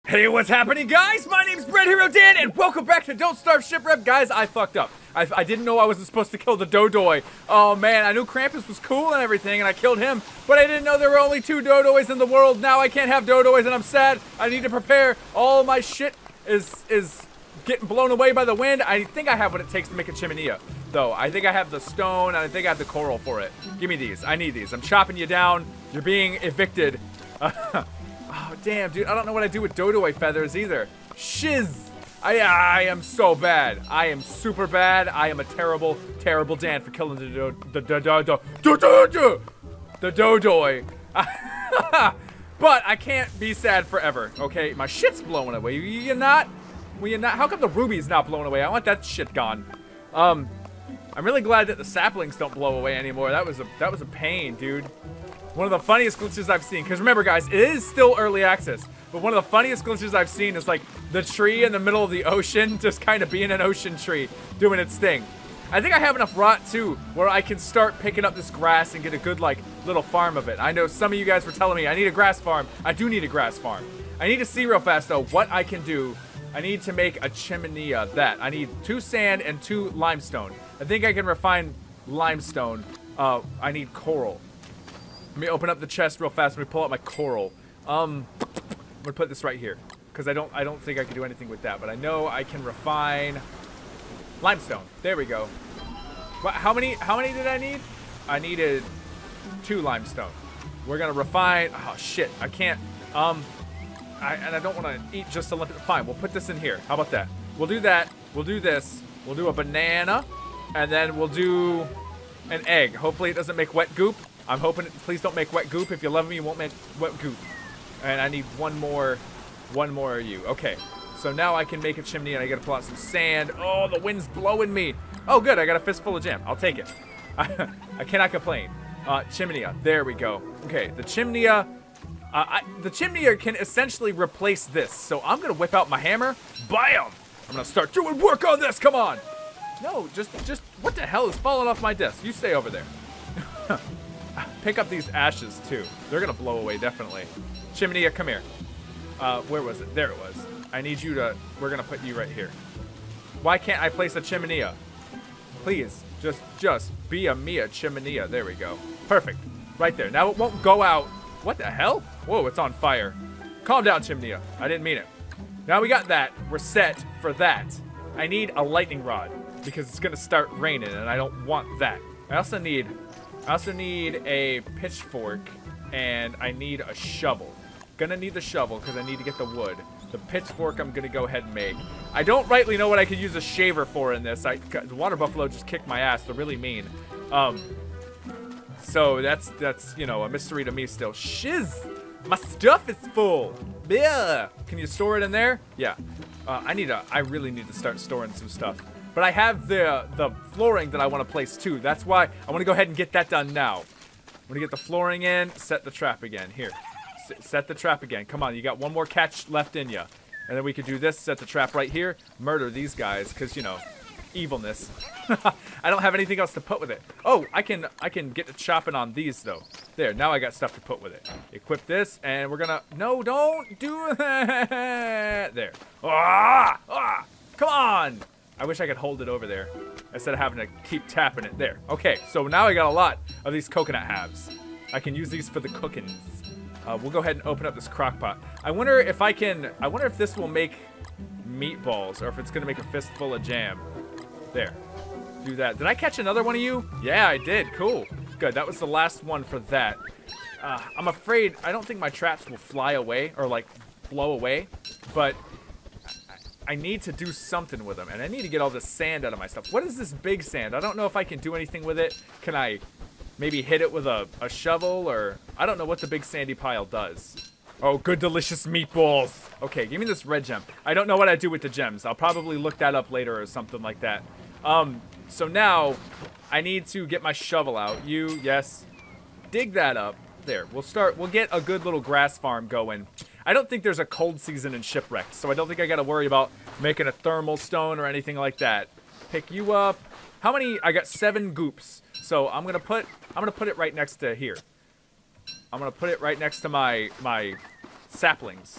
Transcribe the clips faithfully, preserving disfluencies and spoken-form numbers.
Hey, what's happening, guys? My name's Bread Hero Dan, and welcome back to Don't Starve Shipwreck. Guys, I fucked up. I, I didn't know I wasn't supposed to kill the Dodoy. Oh, man, I knew Krampus was cool and everything, and I killed him, but I didn't know there were only two Dodoys in the world. Now I can't have Dodoys, and I'm sad. I need to prepare. All my shit is is getting blown away by the wind. I think I have what it takes to make a chiminea, though. I think I have the stone, and I think I have the coral for it. Give me these. I need these. I'm chopping you down. You're being evicted. Oh, damn, dude. I don't know what I do with Dodoy feathers either. Shiz. I, I am so bad. I am super bad. I am a terrible, terrible Dan for killing the do, the do, do, do, do, do, do, the Dodoy. But I can't be sad forever, okay? My shit's blowing away. You not? Will you not? How come the ruby's not blowing away? I want that shit gone. Um, I'm really glad that the saplings don't blow away anymore. That was a that was a pain, dude. One of the funniest glitches I've seen, because remember guys, it is still early access, but one of the funniest glitches I've seen is like the tree in the middle of the ocean just kind of being an ocean tree doing its thing. I think I have enough rot too where I can start picking up this grass and get a good like little farm of it. I know some of you guys were telling me I need a grass farm. I do need a grass farm. I need to see real fast though what I can do. I need to make a chiminea. That I need two sand and two limestone. I think I can refine limestone. Uh, I need coral. Let me open up the chest real fast. Let me pull out my coral. Um, I'm gonna put this right here because I don't, I don't think I can do anything with that. But I know I can refine limestone. There we go. What? How many? How many did I need? I needed two limestone. We're gonna refine. Oh shit! I can't. Um, I, and I don't want to eat just a little. Fine. We'll put this in here. How about that? We'll do that. We'll do this. We'll do a banana, and then we'll do an egg. Hopefully it doesn't make wet goop. I'm hoping, it, please don't make wet goop. If you love me, you won't make wet goop. And I need one more, one more of you. Okay, so now I can make a chimney and I gotta pull out some sand. Oh, the wind's blowing me. Oh, good, I got a fistful of jam. I'll take it. I, I cannot complain. Uh, chiminea, there we go. Okay, the chiminea, uh, I, the chiminea can essentially replace this. So I'm gonna whip out my hammer. Bam! I'm gonna start doing work on this, come on. No, just, just, what the hell is falling off my desk? You stay over there. Pick up these ashes too. They're gonna blow away definitely. Chiminea, come here. Uh, where was it? There it was. I need you to. We're gonna put you right here. Why can't I place a chiminea? Please, just, just be a Mia chiminea. There we go. Perfect. Right there. Now it won't go out. What the hell? Whoa, it's on fire. Calm down, chiminea. I didn't mean it. Now we got that. We're set for that. I need a lightning rod because it's gonna start raining, and I don't want that. I also need. I also need a pitchfork, and I need a shovel. Gonna need the shovel, because I need to get the wood. The pitchfork I'm gonna go ahead and make. I don't rightly know what I could use a shaver for in this. I, the water buffalo just kicked my ass. They're really mean. Um, so that's, that's you know, a mystery to me still. Shiz! My stuff is full! Yeah. Can you store it in there? Yeah. Uh, I need to, I really need to start storing some stuff. But I have the the flooring that I want to place too. That's why I want to go ahead and get that done now. I'm going to get the flooring in, set the trap again. Here, S set the trap again. Come on, you got one more catch left in you. And then we could do this, set the trap right here, murder these guys, because, you know, evilness. I don't have anything else to put with it. Oh, I can I can get to chopping on these, though. There, now I got stuff to put with it. Equip this, and we're going to... No, don't do that. There. Ah! Ah! Come on! I wish I could hold it over there instead of having to keep tapping it. There. Okay, so now I got a lot of these coconut halves. I can use these for the cookings. Uh, we'll go ahead and open up this crock pot. I wonder if I can... I wonder if this will make meatballs or if it's going to make a fistful of jam. There. Do that. Did I catch another one of you? Yeah, I did. Cool. Good. That was the last one for that. Uh, I'm afraid... I don't think my traps will fly away or, like, blow away. But... I need to do something with them, and I need to get all this sand out of my stuff. What is this big sand? I don't know if I can do anything with it. Can I maybe hit it with a, a shovel, or... I don't know what the big sandy pile does. Oh, good delicious meatballs. Okay, give me this red gem. I don't know what I do with the gems. I'll probably look that up later or something like that. Um, so now, I need to get my shovel out. You, yes. Dig that up. There, we'll start, we'll get a good little grass farm going. I don't think there's a cold season in Shipwrecked, so I don't think I gotta worry about making a thermal stone or anything like that. Pick you up. How many? I got seven goops. So I'm gonna put I'm gonna put it right next to here. I'm gonna put it right next to my my saplings.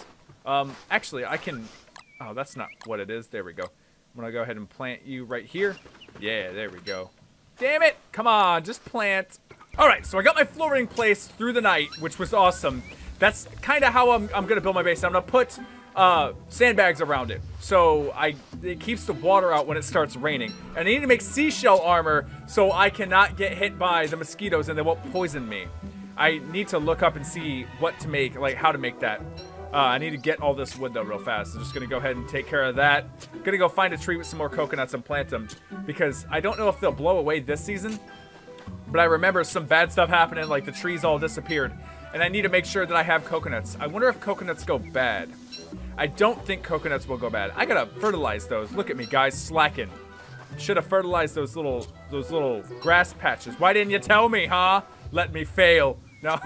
Um, actually, I can... Oh, that's not what it is. There we go. I'm gonna go ahead and plant you right here. Yeah, there we go. Damn it! Come on, just plant. Alright, so I got my flooring placed through the night, which was awesome. That's kind of how I'm, I'm gonna build my base. I'm gonna put uh, sandbags around it, so I it keeps the water out when it starts raining. And I need to make seashell armor so I cannot get hit by the mosquitoes and they won't poison me. I need to look up and see what to make, like how to make that. Uh, I need to get all this wood though real fast. I'm just gonna go ahead and take care of that. Gonna go find a tree with some more coconuts and plant them because I don't know if they'll blow away this season, but I remember some bad stuff happening, like the trees all disappeared, and I need to make sure that I have coconuts. I wonder if coconuts go bad. I don't think coconuts will go bad. I gotta fertilize those. Look at me, guys, slacking. Should have fertilized those little those little grass patches. Why didn't you tell me, huh? Let me fail. No.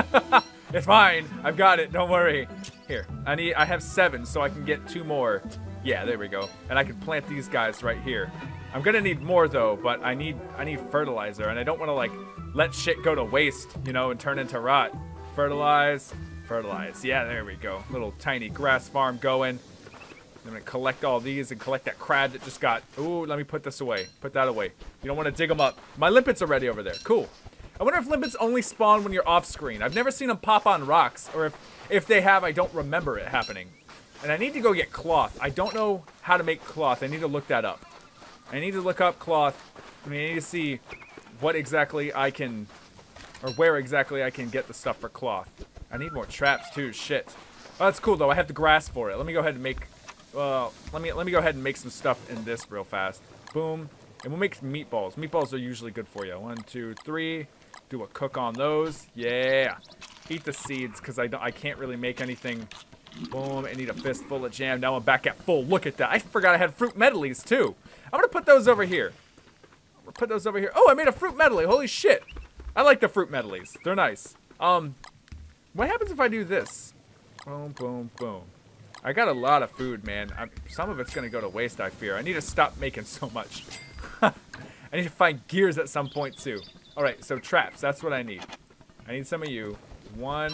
It's fine. I've got it. Don't worry. Here, I need. I have seven, so I can get two more. Yeah, there we go. And I can plant these guys right here. I'm gonna need more though, but I need. I need fertilizer, and I don't want to like let shit go to waste, you know, and turn into rot. Fertilize, fertilize. Yeah, there we go. Little tiny grass farm going. I'm gonna collect all these and collect that crab that just got. Ooh, let me put this away. Put that away. You don't want to dig them up. My limpets are ready over there. Cool. I wonder if limpets only spawn when you're off screen. I've never seen them pop on rocks, or if, if they have, I don't remember it happening. And I need to go get cloth. I don't know how to make cloth. I need to look that up. I need to look up cloth. I mean, I need to see what exactly I can, or where exactly I can get the stuff for cloth. I need more traps too, shit. Oh, that's cool though, I have the grass for it. Let me go ahead and make, well, let me, let me go ahead and make some stuff in this real fast. Boom. And we'll make meatballs. Meatballs are usually good for you. One, two, three. Do a cook on those. Yeah. Eat the seeds, because I, don't, I can't really make anything. Boom. I need a fistful of jam. Now I'm back at full. Look at that. I forgot I had fruit medleys, too. I'm going to put those over here. I'm going to put those over here. Oh, I made a fruit medley. Holy shit. I like the fruit medleys. They're nice. Um, what happens if I do this? Boom, boom, boom. I got a lot of food, man. I'm, some of it's going to go to waste, I fear. I need to stop making so much. I need to find gears at some point, too. Alright, so traps, that's what I need. I need some of you. One,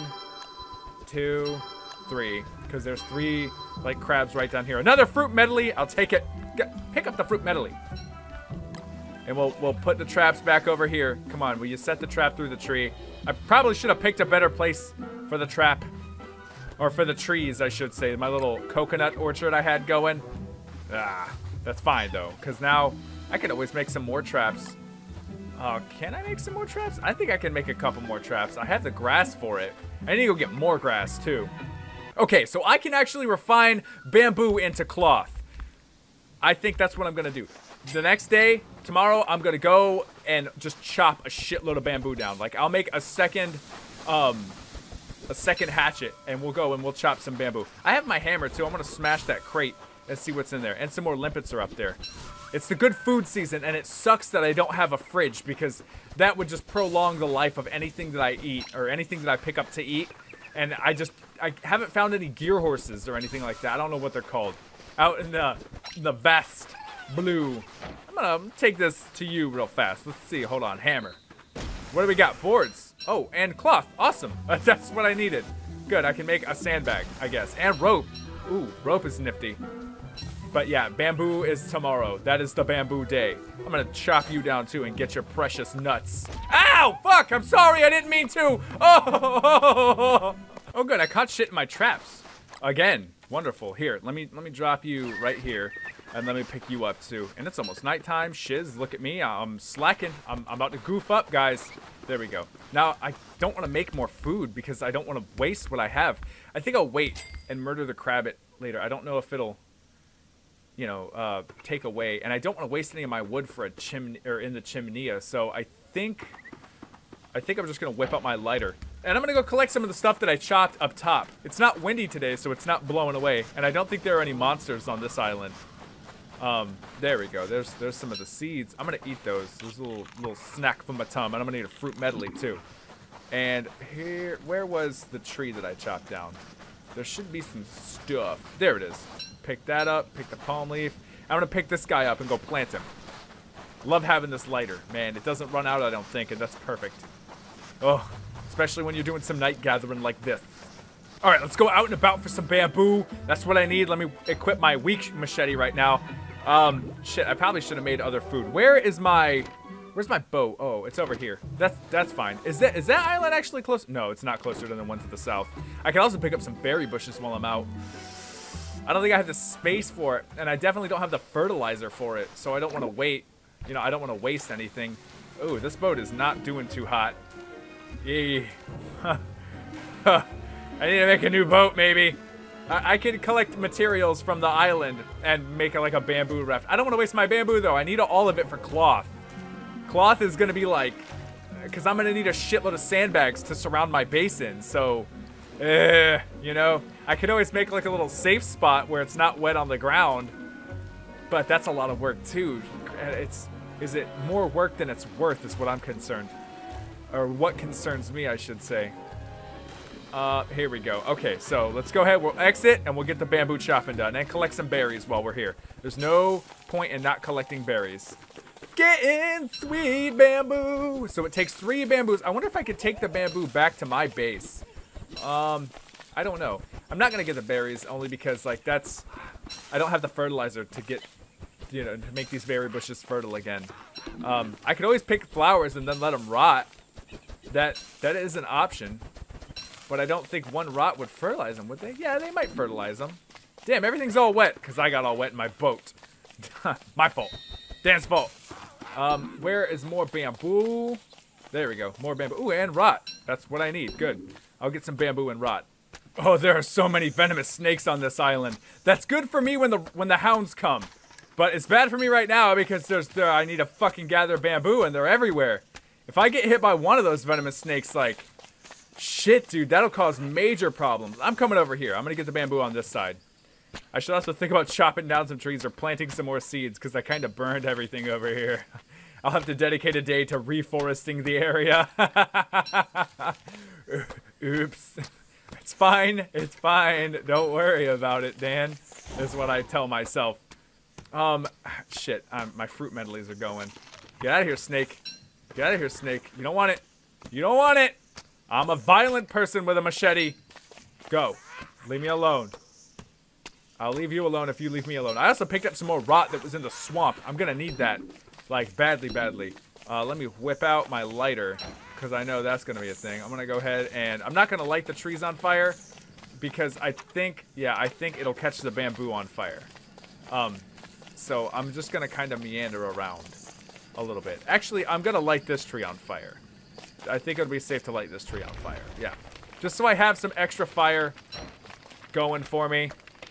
two, three. Because there's three, like, crabs right down here. Another fruit medley, I'll take it. Get, pick up the fruit medley. And we'll, we'll put the traps back over here. Come on, will you set the trap through the tree? I probably should have picked a better place for the trap. Or for the trees, I should say. My little coconut orchard I had going. Ah, that's fine, though. Because now I can always make some more traps. Uh, can I make some more traps? I think I can make a couple more traps. I have the grass for it. I need to go get more grass, too. Okay, so I can actually refine bamboo into cloth. I think that's what I'm going to do. The next day, tomorrow, I'm going to go and just chop a shitload of bamboo down. Like, I'll make a second, um, a second hatchet, and we'll go and we'll chop some bamboo. I have my hammer, too. I'm going to smash that crate and see what's in there. And some more limpets are up there. It's the good food season, and it sucks that I don't have a fridge because that would just prolong the life of anything that I eat or anything that I pick up to eat. And I just, I haven't found any gear horses or anything like that. I don't know what they're called. Out in the, the vast blue. I'm gonna take this to you real fast. Let's see, hold on, hammer. What do we got? Boards. Oh, and cloth. Awesome. That's what I needed. Good, I can make a sandbag, I guess. And rope. Ooh, rope is nifty. But yeah, bamboo is tomorrow. That is the bamboo day. I'm gonna chop you down too and get your precious nuts. Ow! Fuck! I'm sorry, I didn't mean to! Oh! Oh good, I caught shit in my traps. Again. Wonderful. Here, let me let me drop you right here. And let me pick you up too. And it's almost nighttime. Shiz, look at me. I'm slacking. I'm, I'm about to goof up, guys. There we go. Now, I don't want to make more food because I don't want to waste what I have. I think I'll wait and murder the crabbit later. I don't know if it'll... you know, uh, take away. And I don't want to waste any of my wood for a chimney, or in the chimney. So I think, I think I'm just going to whip up my lighter. And I'm going to go collect some of the stuff that I chopped up top. It's not windy today, so it's not blowing away. And I don't think there are any monsters on this island. Um, there we go. There's, there's some of the seeds. I'm going to eat those. There's a little, little snack from my tum. And I'm going to eat a fruit medley too. And here, where was the tree that I chopped down? There should be some stuff. There it is. Pick that up, pick the palm leaf. I'm gonna pick this guy up and go plant him. Love having this lighter, man. It doesn't run out, I don't think, and that's perfect. Oh, especially when you're doing some night gathering like this. All right, let's go out and about for some bamboo. That's what I need. Let me equip my weak machete right now. Um, shit, I probably should have made other food. Where is my, where's my bow? Oh, it's over here. That's that's fine. Is that is that island actually close? No, it's not closer than the one to the south. I can also pick up some berry bushes while I'm out. I don't think I have the space for it, and I definitely don't have the fertilizer for it, so I don't want to wait. You know, I don't want to waste anything. Ooh, this boat is not doing too hot. Yee. I need to make a new boat, maybe. I, I could collect materials from the island and make a, like a bamboo raft. I don't want to waste my bamboo, though. I need all of it for cloth. Cloth is going to be like... Because I'm going to need a shitload of sandbags to surround my basin, so... Uh, you know, I could always make like a little safe spot where it's not wet on the ground, but that's a lot of work too. It's, is it more work than it's worth is what I'm concerned, or what concerns me, I should say. Uh, here we go. Okay, so let's go ahead, we'll exit and we'll get the bamboo chopping done and collect some berries while we're here. There's no point in not collecting berries. Getting sweet bamboo. So it takes three bamboos. I wonder if I could take the bamboo back to my base. Um, I don't know. I'm not gonna get the berries only because like that's, I don't have the fertilizer to get, you know, to make these berry bushes fertile again. Um, I could always pick flowers and then let them rot. That that is an option, but I don't think one rot would fertilize them, would they? Yeah, they might fertilize them. Damn, everything's all wet because I got all wet in my boat. My fault. Dan's fault. Um, where is more bamboo? There we go. More bamboo. Ooh, and rot. That's what I need. Good. I'll get some bamboo and rot. Oh, there are so many venomous snakes on this island. That's good for me when the when the hounds come. But it's bad for me right now because there's there I need to fucking gather bamboo and they're everywhere. If I get hit by one of those venomous snakes, like, shit, dude, that'll cause major problems. I'm coming over here. I'm gonna get the bamboo on this side. I should also think about chopping down some trees or planting some more seeds because I kind of burned everything over here. I'll have to dedicate a day to reforesting the area. Oops. It's fine. It's fine. Don't worry about it, Dan. Is what I tell myself. Um, shit. Um, my fruit medleys are going. Get out of here, snake. Get out of here, snake. You don't want it. You don't want it. I'm a violent person with a machete. Go. Leave me alone. I'll leave you alone if you leave me alone. I also picked up some more rot that was in the swamp. I'm gonna need that. Like, badly, badly. Uh, let me whip out my lighter, because I know that's going to be a thing. I'm going to go ahead and... I'm not going to light the trees on fire, because I think... Yeah, I think it'll catch the bamboo on fire. Um, so I'm just going to kind of meander around a little bit. Actually, I'm going to light this tree on fire. I think it'll be safe to light this tree on fire. Yeah. Just so I have some extra fire going for me.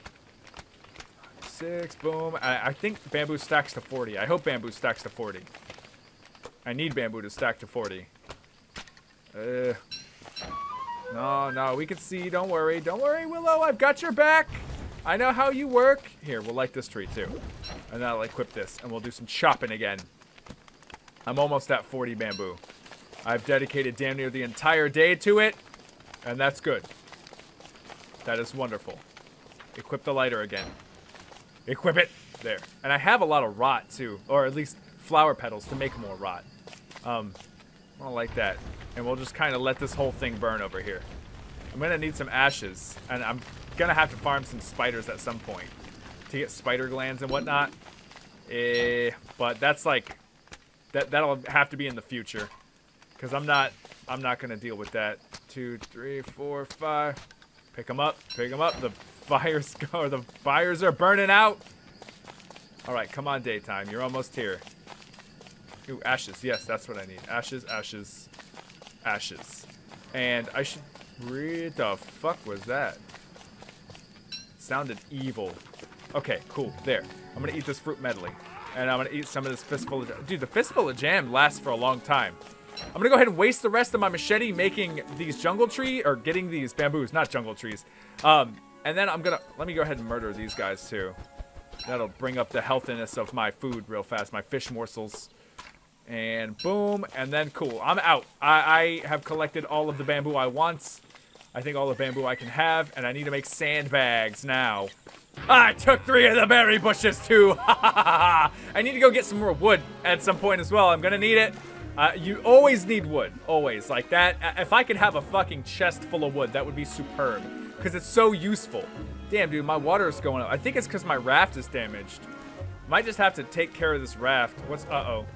Six, boom. I, I think bamboo stacks to forty. I hope bamboo stacks to forty. I need bamboo to stack to forty. Uh, no, no, we can see. Don't worry. Don't worry, Willow. I've got your back. I know how you work. Here, we'll light this tree too. And then I'll equip this. And we'll do some chopping again. I'm almost at forty bamboo. I've dedicated damn near the entire day to it. And that's good. That is wonderful. Equip the lighter again. Equip it. There. And I have a lot of rot, too. Or at least flower petals to make more rot. Um, I don't like that. And we'll just kind of let this whole thing burn over here. I'm going to need some ashes. And I'm going to have to farm some spiders at some point. To get spider glands and whatnot. Eh, but that's like... That, that'll have to be in the future. Because I'm not... I'm not going to deal with that. Two, three, four, five. Pick them up. Pick them up. The fires go. The fires are burning out. All right, come on, daytime. You're almost here. Ooh, ashes. Yes, that's what I need. Ashes, ashes, ashes. And I should... What the fuck was that? It sounded evil. Okay, cool. There. I'm going to eat this fruit medley. And I'm going to eat some of this fistful of jam. Dude, the fistful of jam lasts for a long time. I'm going to go ahead and waste the rest of my machete making these jungle tree... Or getting these bamboos, not jungle trees. Um, and then I'm going to... Let me go ahead and murder these guys, too. That'll bring up the healthiness of my food real fast. My fish morsels. And boom. And then cool. I'm out. I, I have collected all of the bamboo I want. I think all the bamboo I can have. And I need to make sandbags now. I took three of the berry bushes too. I need to go get some more wood at some point as well. I'm going to need it. Uh, you always need wood. Always. Like that. If I could have a fucking chest full of wood, that would be superb. because it's so useful. Damn, dude, my water is going up. I think it's because my raft is damaged. Might just have to take care of this raft. What's uh-oh?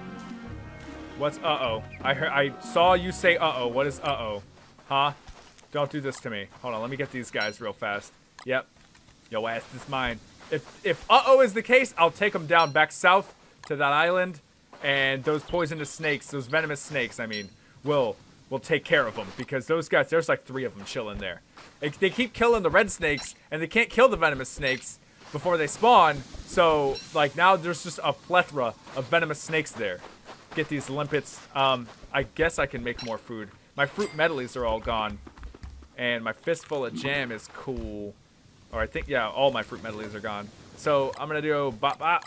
What's uh-oh? I heard, I saw you say uh-oh. What is uh-oh? Huh? Don't do this to me. Hold on, let me get these guys real fast. Yep. Yo, ass is mine. If, if uh-oh is the case, I'll take them down back south to that island. And those poisonous snakes, those venomous snakes, I mean, will will take care of them. Because those guys, there's like three of them chilling there. They, they keep killing the red snakes, and they can't kill the venomous snakes before they spawn. So, like, now there's just a plethora of venomous snakes there. Get these limpets. Um, I guess I can make more food. My fruit medleys are all gone. And my fistful of jam is cool. Or I think, yeah, all my fruit medleys are gone. So, I'm going to do bop bop.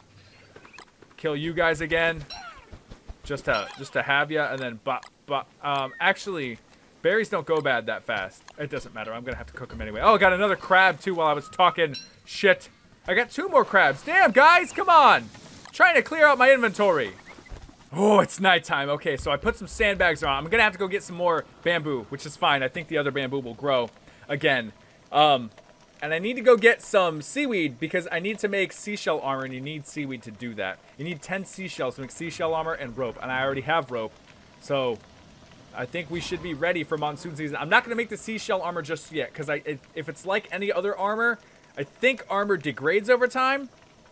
Kill you guys again. Just to, just to have ya. And then bop bop. Um, actually, berries don't go bad that fast. It doesn't matter. I'm going to have to cook them anyway. Oh, I got another crab, too, while I was talking shit. I got two more crabs. Damn, guys, come on. I'm trying to clear out my inventory. Oh, it's nighttime. Okay, so I put some sandbags on. I'm going to have to go get some more bamboo, which is fine. I think the other bamboo will grow again. Um, and I need to go get some seaweed because I need to make seashell armor, and you need seaweed to do that. You need ten seashells to make seashell armor and rope, and I already have rope. So I think we should be ready for monsoon season. I'm not going to make the seashell armor just yet because I, it, if it's like any other armor, I think armor degrades over time.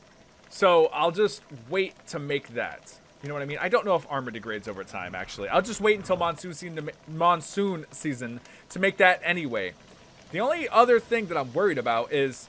So I'll just wait to make that. You know what I mean? I don't know if armor degrades over time, actually. I'll just wait until monsoon season to, monsoon season to make that anyway. The only other thing that I'm worried about is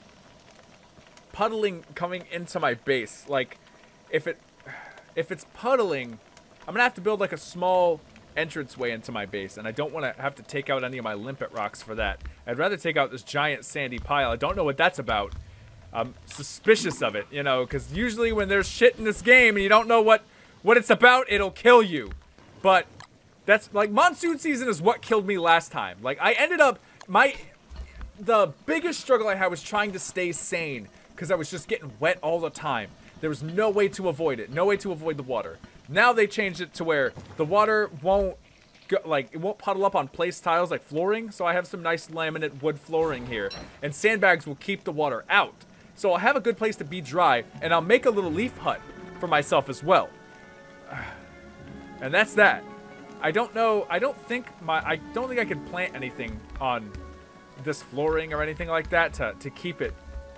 puddling coming into my base. Like, if it if it's puddling, I'm going to have to build, like, a small entranceway into my base, and I don't want to have to take out any of my limpet rocks for that. I'd rather take out this giant sandy pile. I don't know what that's about. I'm suspicious of it, you know, because usually when there's shit in this game and you don't know what... what it's about, it'll kill you. But that's like monsoon season is what killed me last time. Like I ended up my the biggest struggle I had was trying to stay sane because I was just getting wet all the time. There was no way to avoid it. No way to avoid the water. Now they changed it to where the water won't go, like it won't puddle up on place tiles like flooring. So I have some nice laminate wood flooring here, and sandbags will keep the water out. So I'll have a good place to be dry, and I'll make a little leaf hut for myself as well. And that's that. I don't know. I don't think my. I don't think I can plant anything on this flooring or anything like that to to keep it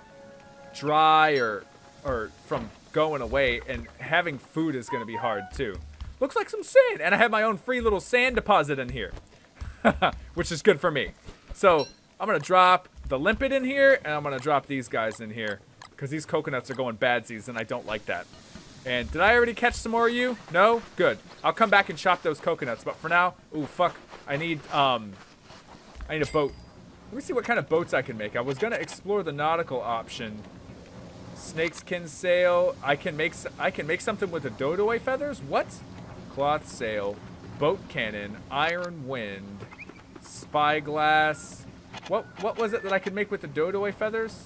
dry or or from going away. And having food is going to be hard too. Looks like some sand, and I have my own free little sand deposit in here, which is good for me. So I'm gonna drop the limpet in here, and I'm gonna drop these guys in here because these coconuts are going badsies, and I don't like that. And did I already catch some more of you? No? Good. I'll come back and chop those coconuts. But for now, ooh, fuck. I need, um, I need a boat. Let me see what kind of boats I can make. I was going to explore the nautical option. Snakeskin sail. I can make, I can make something with the dodoe feathers? What? Cloth sail. Boat cannon. Iron wind. Spyglass. What, what was it that I could make with the dodoe feathers?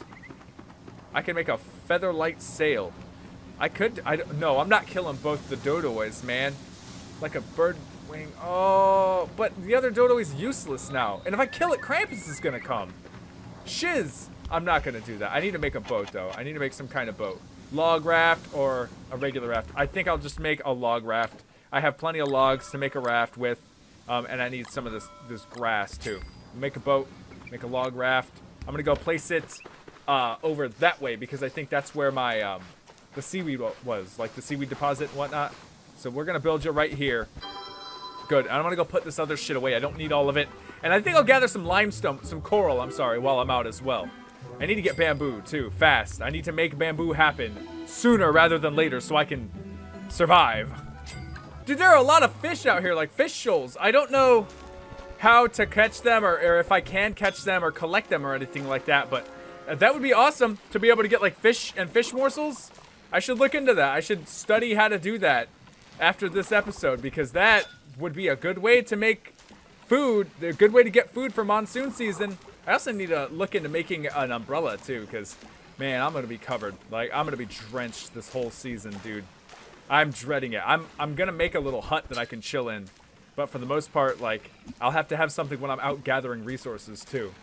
I can make a feather light sail. I could, I don't, no, I'm not killing both the dodoes, man. Like a bird wing, oh, but the other dodo is useless now. And if I kill it, Krampus is gonna come. Shiz, I'm not gonna do that. I need to make a boat, though. I need to make some kind of boat. Log raft or a regular raft. I think I'll just make a log raft. I have plenty of logs to make a raft with, um, and I need some of this, this grass, too. Make a boat, make a log raft. I'm gonna go place it uh, over that way because I think that's where my, um, the seaweed was, like the seaweed deposit and whatnot. So we're gonna build you right here. Good. I'm gonna go put this other shit away. I don't need all of it. And I think I'll gather some limestone, some coral, I'm sorry, while I'm out as well. I need to get bamboo too, fast. I need to make bamboo happen sooner rather than later so I can survive. Dude, there are a lot of fish out here, like fish shoals. I don't know how to catch them or, or if I can catch them or collect them or anything like that, but that would be awesome to be able to get like fish and fish morsels. I should look into that. I should study how to do that after this episode because that would be a good way to make food, a good way to get food for monsoon season. I also need to look into making an umbrella too because, man, I'm going to be covered. Like, I'm going to be drenched this whole season, dude. I'm dreading it. I'm, I'm going to make a little hut that I can chill in. But for the most part, like, I'll have to have something when I'm out gathering resources too.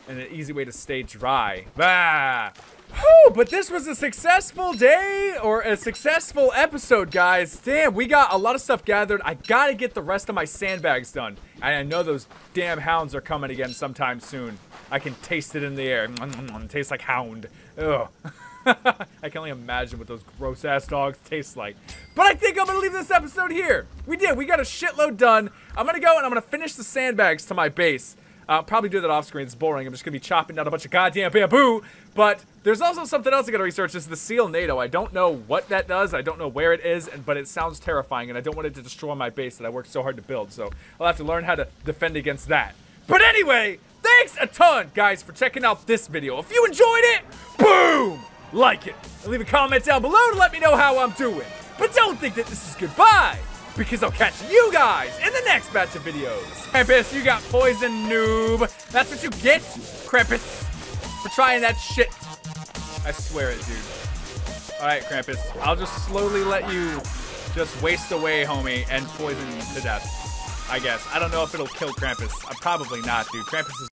and an easy way to stay dry. Ah. Whew, but this was a successful day, or a successful episode, guys. Damn, we got a lot of stuff gathered. I gotta get the rest of my sandbags done. And I know those damn hounds are coming again sometime soon. I can taste it in the air. It tastes like hound. Ugh. I can only imagine what those gross-ass dogs taste like. But I think I'm gonna leave this episode here. We did. We got a shitload done. I'm gonna go and I'm gonna finish the sandbags to my base. I'll probably do that off screen. It's boring. I'm just gonna be chopping down a bunch of goddamn bamboo. But there's also something else I gotta research. This is the Seal NATO. I don't know what that does. I don't know where it is, and, but it sounds terrifying, and I don't want it to destroy my base that I worked so hard to build. So I'll have to learn how to defend against that. But anyway, thanks a ton, guys, for checking out this video. If you enjoyed it, boom, like it, and leave a comment down below to let me know how I'm doing. But don't think that this is goodbye, because I'll catch you guys in the next batch of videos. Krampus, you got poison, noob. That's what you get, Krampus, for trying that shit. I swear it, dude. All right, Krampus, I'll just slowly let you just waste away, homie, and poison to death, I guess. I don't know if it'll kill Krampus. Uh, probably not, dude. Krampus is